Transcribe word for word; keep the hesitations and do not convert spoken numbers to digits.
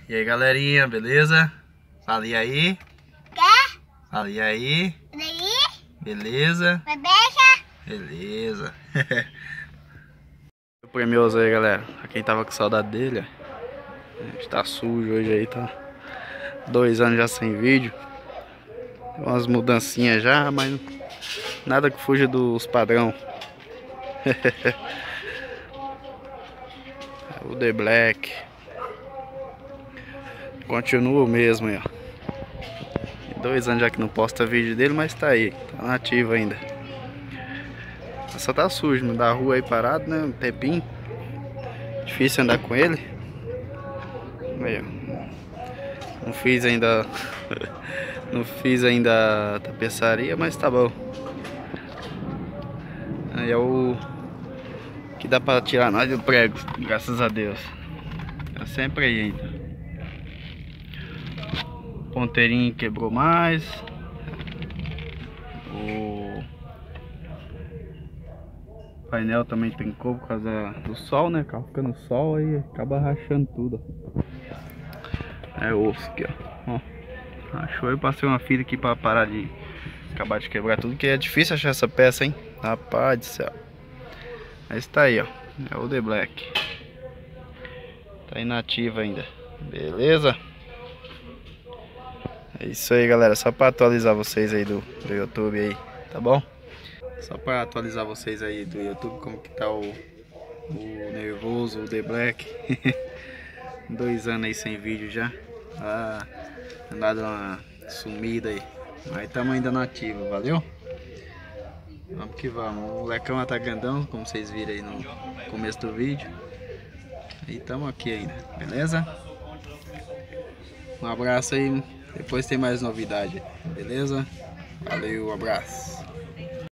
E aí, galerinha, beleza? Fala aí. Quer? Fala aí. Daí? Beleza? Bebeja? Beleza. O premioso aí, galera. Pra quem tava com saudade dele, ó. A gente tá sujo hoje aí, tá? Dois anos já sem vídeo. Tem umas mudancinhas já, mas nada que fuja dos padrão. O The Black continua o mesmo aí, ó. Dois anos já que não posta vídeo dele, mas tá aí, tá nativo ainda. Só tá sujo, no da rua aí parado, né? Um tempinho. Difícil andar com ele. Aí, ó. Não fiz ainda. Não fiz ainda a tapeçaria, mas tá bom. Aí é o que dá pra tirar nós do prego, graças a Deus. Tá sempre aí ainda. O ponteirinho quebrou mais. O painel também trincou por causa do sol, né? O carro fica no sol aí acaba rachando tudo. É osso aqui, ó. Ó. Achou? Eu passei uma fita aqui pra parar de acabar de quebrar tudo, que é difícil achar essa peça, hein? Rapaz do céu. Mas tá aí, ó. É o The Black. Tá inativo ainda. Beleza? É isso aí, galera. Só pra atualizar vocês aí do, do YouTube aí, tá bom? Só pra atualizar vocês aí do YouTube como que tá o, o nervoso, o The Black. Dois anos aí sem vídeo já. Ah, andado uma sumida aí. Mas estamos ainda nativo, valeu? Vamos que vamos. O molecão tá grandão, como vocês viram aí no começo do vídeo. E estamos aqui ainda, beleza? Um abraço aí. Depois tem mais novidade, beleza? Valeu, um abraço.